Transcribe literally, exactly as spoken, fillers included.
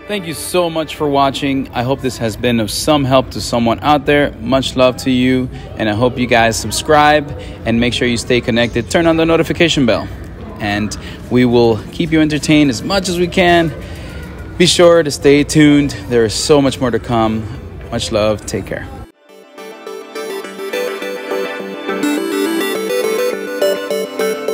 Thank you so much for watching. I hope this has been of some help to someone out there. Much love to you, and I hope you guys subscribe and make sure you stay connected. Turn on the notification bell, and we will keep you entertained as much as we can. Be sure to stay tuned. There is so much more to come. Much love. Take care. Thank you.